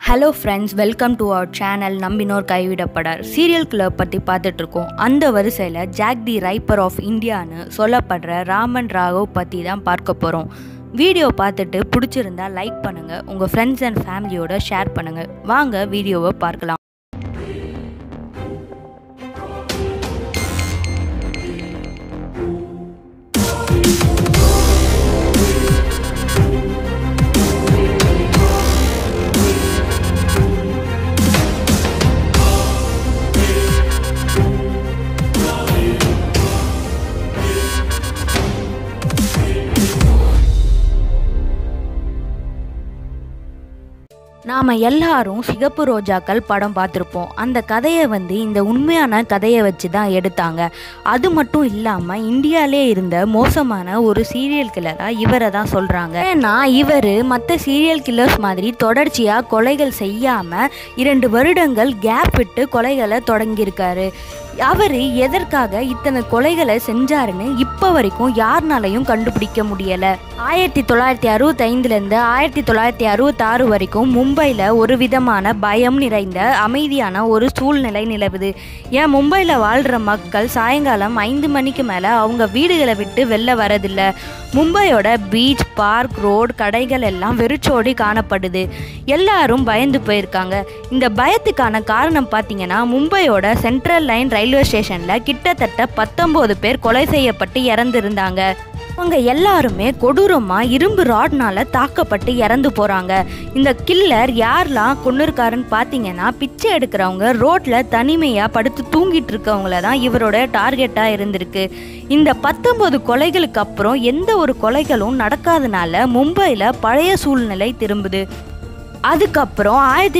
Hello friends, welcome to our channel. நம்பினோர் கைவிடப்படார் serial கிளப் பற்றி பார்த்துட்ருக்கோம். அந்த வரிசையில் ஜாக் தி ரைப்பர் ஆஃப் இந்தியான்னு சொல்லப்படுற ராமன் ராகவ் பற்றி தான் பார்க்க போகிறோம். வீடியோ பார்த்துட்டு பிடிச்சிருந்தா லைக் பண்ணுங்கள், உங்கள் ஃப்ரெண்ட்ஸ் அண்ட் ஃபேமிலியோட ஷேர் பண்ணுங்கள். வாங்க வீடியோவை பார்க்கலாம். நாம் எல்லாரும் சிகப்பு ரோஜாக்கள் படம் பார்த்துருப்போம். அந்த கதையை இந்த உண்மையான கதையை வச்சு தான் எடுத்தாங்க. அது மட்டும் இல்லாமல் இந்தியாவிலே இருந்த மோசமான ஒரு சீரியல் கில்லராக இவரை தான் சொல்கிறாங்க. ஏன்னா இவர் மற்ற சீரியல் கில்லர்ஸ் மாதிரி தொடர்ச்சியாக கொலைகள் செய்யாமல் 2 வருடங்கள் கேப் விட்டு கொலைகளை தொடங்கியிருக்காரு. அவர் எதற்காக இத்தனை கொலைகளை செஞ்சாருன்னு இப்போ வரைக்கும் யாருனாலையும் கண்டுபிடிக்க முடியலை. 1965லேருந்து 1966 வரைக்கும் மும்பையில் ஒரு விதமான பயம் நிறைந்த அமைதியான ஒரு சூழ்நிலை நிலவுது. ஏன் மும்பையில் வாழ்கிற மக்கள் சாயங்காலம் 5 மணிக்கு மேலே அவங்க வீடுகளை விட்டு வெளில வரதில்லை. மும்பையோட பீச், பார்க், ரோடு, கடைகள் எல்லாம் வெறிச்சோடி காணப்படுது. எல்லாரும் பயந்து போயிருக்காங்க. இந்த பயத்துக்கான காரணம் பார்த்தீங்கன்னா, மும்பையோட சென்ட்ரல் லைன் ரயில்வே ஸ்டேஷனில் கிட்டத்தட்ட 19 பேர் கொலை செய்யப்பட்டு இறந்துருந்தாங்க. அவங்க எல்லாருமே கொடூரமாக இரும்பு ராட்னால தாக்கப்பட்டு இறந்து போகிறாங்க. இந்த கில்லர் யாரெல்லாம் கொண்டிருக்காருன்னு பார்த்தீங்கன்னா, பிச்சை எடுக்கிறவங்க, ரோட்டில் தனிமையாக படுத்து தூங்கிட்டு இருக்கவங்கள தான் இவரோட டார்கெட்டாக இருந்திருக்கு. இந்த 19 கொலைகளுக்கு அப்புறம் எந்த ஒரு கொலைகளும் நடக்காதனால மும்பையில் பழைய சூழ்நிலை திரும்புது. அதுக்கப்புறம்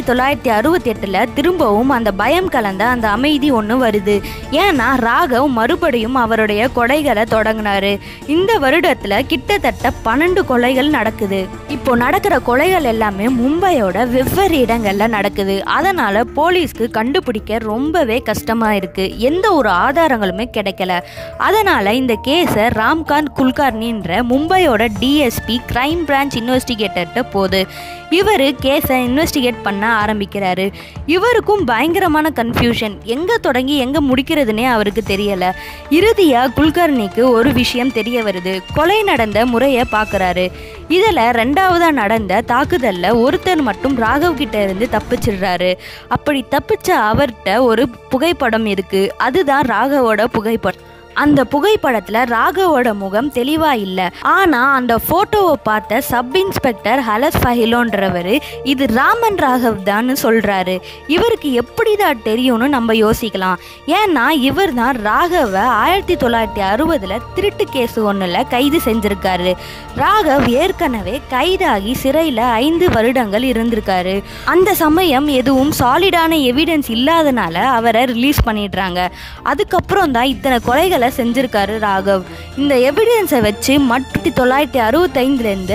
1968 திரும்பவும் அந்த பயம் கலந்த அந்த அமைதி ஒன்று வருது. ஏன்னா ராகவ் மறுபடியும் அவருடைய கொலைகளை தொடங்கினாரு. இந்த வருடத்தில் கிட்டத்தட்ட 12 கொலைகள் நடக்குது. இப்போ நடக்கிற கொலைகள் எல்லாமே மும்பையோட வெவ்வேறு இடங்களில் நடக்குது. அதனால் போலீஸ்க்கு கண்டுபிடிக்க ரொம்பவே கஷ்டமாக இருக்குது. எந்த ஒரு ஆதாரங்களுமே கிடைக்கல. அதனால் இந்த கேஸை ராம்காந்த் குல்கர்னின்ற மும்பையோட டிஎஸ்பி கிரைம் பிரான்ச் இன்வெஸ்டிகேட்டர்கிட்ட போகுது. இவர் கேஸை இன்வெஸ்டிகேட் பண்ண ஆரம்பிக்கிறாரு. இவருக்கும் பயங்கரமான கன்ஃபியூஷன். எங்கே தொடங்கி எங்கே முடிக்கிறதுனே அவருக்கு தெரியலை. இறுதியாக குல்கர்னிக்கு ஒரு விஷயம் தெரிய வருது. கொலை நடந்த முறையை பார்க்குறாரு. இதில் 2ஆவதாக நடந்த தாக்குதலில் ஒருத்தர் மட்டும் ராகவ் கிட்ட இருந்து தப்பிச்சிடுறாரு. அப்படி தப்பிச்ச அவர்கிட்ட ஒரு புகைப்படம் இருக்குது. அதுதான் ராகவோட புகைப்படம். அந்த புகைப்படத்தில் ராகவோட முகம் தெளிவாக இல்லை. ஆனால் அந்த ஃபோட்டோவை பார்த்த சப் இன்ஸ்பெக்டர் ஹலஸ் ஃபஹிலோன்றவர் இது ராமன் ராகவ் தான் சொல்கிறாரு. இவருக்கு எப்படி தான் தெரியும்னு நம்ம யோசிக்கலாம். ஏன்னா இவர் தான் ராகவை 1960 திருட்டு கேஸு ஒன்றில் கைது செஞ்சுருக்காரு. ராகவ் ஏற்கனவே கைதாகி சிறையில் 5 வருடங்கள் இருந்திருக்காரு. அந்த சமயம் எதுவும் சாலிடான எவிடன்ஸ் இல்லாதனால அவரை ரிலீஸ் பண்ணிடுறாங்க. அதுக்கப்புறம் தான் இத்தனை கொலைகளை செஞ்சிருக்காரு ராகவ். இந்த எவிடன்ஸை வச்சு 1965லேருந்து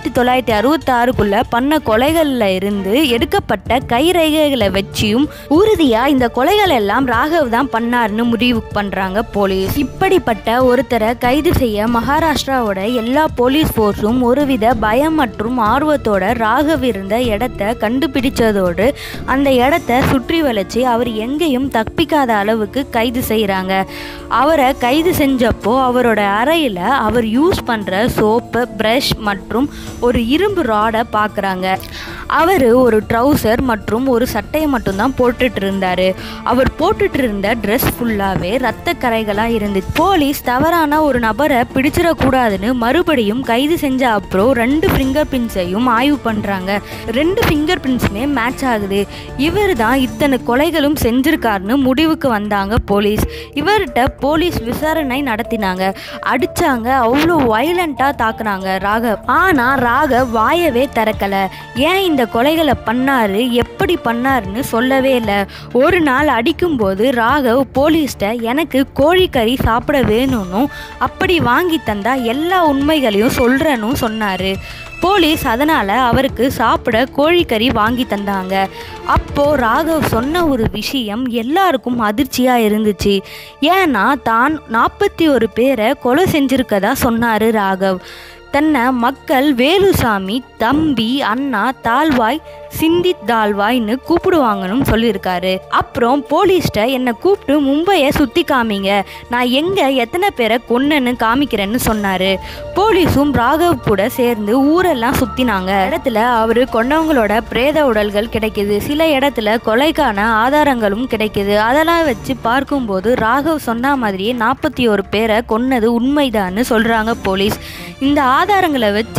1966 பண்ண கொலைகளில் இருந்து எடுக்கப்பட்ட கைரேகைகளை வச்சியும் உறுதியாக இந்த கொலைகள் எல்லாம் ராகவ் தான் பண்ணாருன்னு முடிவு பண்ணுறாங்க போலீஸ். இப்படிப்பட்ட ஒருத்தரை கைது செய்ய மகாராஷ்டிராவோட எல்லா போலீஸ் ஃபோர்ஸும் ஒருவித பயம் மற்றும் ஆர்வத்தோட ராகவ் இருந்த இடத்த கண்டுபிடிச்சதோடு அந்த இடத்த சுற்றி வளைச்சு அவர் எங்கேயும் தப்பிக்காத அளவுக்கு கைது செய்கிறாங்க. அவரை கைது செஞ்சப்போ அவரோட அறையில் அவர் யூஸ் பண்ணுற சோப்பு, ப்ரஷ் மற்றும் ஒரு இரும்பு ராடை பார்க்குறாங்க. அவர் ஒரு ட்ரௌசர் மற்றும் ஒரு சட்டையை மட்டும்தான் போட்டுட்டு இருந்தார். அவர் போட்டுட்டு இருந்த ட்ரெஸ் ஃபுல்லாகவே ரத்த கரைகளாக இருந்துச்சு. போலீஸ் தவறான ஒரு நபரை பிடிச்சிடக்கூடாதுன்னு மறுபடியும் கைது செஞ்ச அப்புறம் 2 ஃபிங்கர் பிரிண்ட்ஸையும் ஆய்வு பண்ணுறாங்க. 2 ஃபிங்கர் பிரிண்ட்ஸுமே மேட்ச் ஆகுது. இவர் தான் இத்தனை கொலைகளும் செஞ்சிருக்காருன்னு முடிவுக்கு வந்தாங்க போலீஸ். இவர்கிட்ட போலீஸ் விசாரணை நடத்தினாங்க. அடித்தாங்க, அவ்வளோ வயலண்ட்டாக தாக்குனாங்க ராகவ். ஆனால் ராகவ் வாயவே திறக்கலை. ஏன் இந்த கொலைகளை பண்ணாரு, எப்படி பண்ணாருன்னு சொல்லவே இல்லை. ஒரு நாள் அடிக்கும்போது ராகவ் போலீஸ்கிட்ட எனக்கு கோழிக்கறி சாப்பிட வேணும்னு, அப்படி வாங்கி தந்தா எல்லா உண்மைகளையும் சொல்கிறேன்னு சொன்னார். போலீஸ் அதனால் அவருக்கு சாப்பிட கோழிக்கறி வாங்கி தந்தாங்க. அப்போது ராகவ் சொன்ன ஒரு விஷயம் எல்லாருக்கும் அதிர்ச்சியாக இருந்துச்சு. ஏன்னா தான் 41 பேரை கொலை செஞ்சுருக்கதா சொன்னார் ராகவ். தன்னை மக்கள் வேலுசாமி, தம்பி, அண்ணா, தாழ்வாய், சிந்தித் தால்வாய்னு கூப்பிடுவாங்கன்னு சொல்லியிருக்காரு. அப்புறம் போலீஸ்ட என்னை கூப்பிட்டு மும்பையை சுற்றி காமிங்க, நான் எங்கே எத்தனை பேரை கொன்னேன்னு காமிக்கிறேன்னு சொன்னார். போலீஸும் ராகவ் கூட சேர்ந்து ஊரெல்லாம் சுற்றினாங்க. இடத்துல அவர் கொன்னவங்களோட பிரேத உடல்கள் கிடைக்குது. சில இடத்துல கொலைக்கான ஆதாரங்களும் கிடைக்குது. அதெல்லாம் வச்சு பார்க்கும்போது ராகவ் சொன்ன மாதிரியே 41 பேரை கொன்னது உண்மைதான்னு சொல்கிறாங்க போலீஸ். இந்த ஆதாரங்களை வச்சு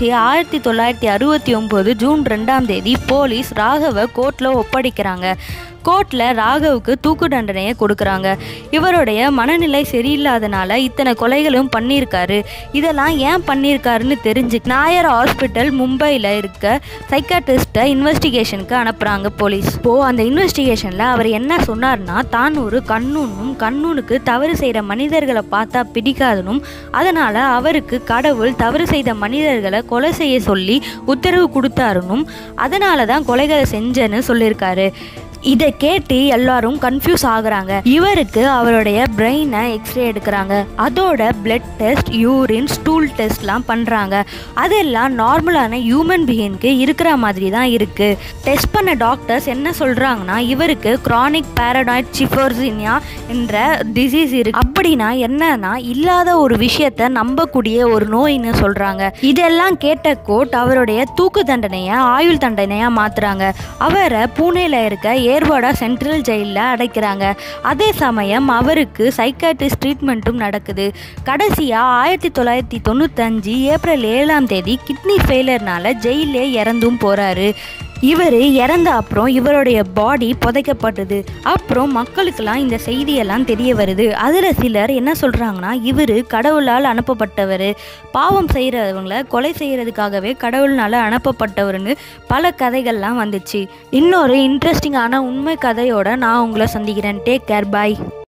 1969 ஜூன் 2ஆம் தேதி போலீஸ் ராகவை கோர்ட்டில் ஒப்படைக்கிறாங்க. கோர்ட்டில் ராகவுக்கு தூக்கு தண்டனையை கொடுக்குறாங்க. இவருடைய மனநிலை சரியில்லாதனால இத்தனை கொலைகளும் பண்ணியிருக்காரு. இதெல்லாம் ஏன் பண்ணியிருக்காருன்னு தெரிஞ்சு நாயர் ஹாஸ்பிட்டல் மும்பையில் இருக்க சைக்காட்ரிஸ்ட்டை இன்வெஸ்டிகேஷனுக்கு அனுப்புகிறாங்க போலீஸ். இப்போது அந்த இன்வெஸ்டிகேஷனில் அவர் என்ன சொன்னார்னா, தான் ஒரு கண்ணூனுக்கு தவறு செய்கிற மனிதர்களை பார்த்தா பிடிக்காதுனும், அதனால் அவருக்கு கடவுள் தவறு செய்த மனிதர்களை கொலை செய்ய சொல்லி உத்தரவு கொடுத்தாருனும், அதனால தான் கொலைகளை செஞ்சேன்னு சொல்லியிருக்காரு. இதை கேட்டு எல்லாரும் கன்ஃபியூஸ் ஆகுறாங்க. இவருக்கு அவருடைய பிரெயினை எக்ஸ்ரே எடுக்கிறாங்க. அதோட பிளட் டெஸ்ட், யூரின், ஸ்டூல் டெஸ்ட்லாம் பண்ணுறாங்க. அதெல்லாம் நார்மலான ஹியூமன் பீயிங்க்கு இருக்கிற மாதிரி தான் இருக்குது. டெஸ்ட் பண்ண டாக்டர்ஸ் என்ன சொல்கிறாங்கன்னா, இவருக்கு கிரானிக் பேரனாய்ட் சிஃபோர்சினியா என்ற டிசீஸ் இருக்கு. அப்படின்னா என்னன்னா, இல்லாத ஒரு விஷயத்தை நம்பக்கூடிய ஒரு நோயின்னு சொல்கிறாங்க. இதெல்லாம் கேட்ட கோர்ட் அவருடைய தூக்கு தண்டனையை ஆயுள் தண்டனையாக மாற்றுறாங்க. அவரை பூனேல இருக்க ஏர்வாடா சென்ட்ரல் ஜெயிலில் அடைக்கிறாங்க. அதே சமயம் அவருக்கு சைக்காட்ரிஸ்ட் ட்ரீட்மெண்ட்டும் நடக்குது. கடைசியாக 1995 ஏப்ரல் 7ஆம் தேதி கிட்னி ஃபெயிலியர்னால ஜெயிலே இறந்தும் போகிறாரு. இவர் இறந்த அப்புறம் இவருடைய பாடி புதைக்கப்பட்டது. அப்புறம் மக்களுக்கெல்லாம் இந்த செய்தியெல்லாம் தெரிய வருது. அதில் சிலர் என்ன சொல்கிறாங்கன்னா, இவர் கடவுளால் அனுப்பப்பட்டவர், பாவம் செய்கிறவங்களை கொலை செய்கிறதுக்காகவே கடவுள்னால அனுப்பப்பட்டவர்னு பல கதைகள்லாம் வந்துச்சு. இன்னொரு இன்ட்ரெஸ்டிங்கான உண்மை கதையோட நான் உங்களை சந்திக்கிறேன். டேக் கேர், பாய்.